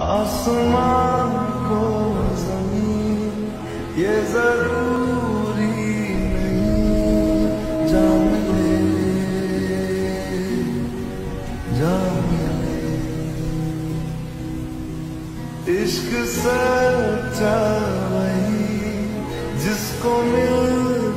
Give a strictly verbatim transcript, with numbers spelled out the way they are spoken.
आसमान को ज़मीन ये जरूरी नहीं, जान ले जान ले। इश्क सच्चा वही जिसको मिल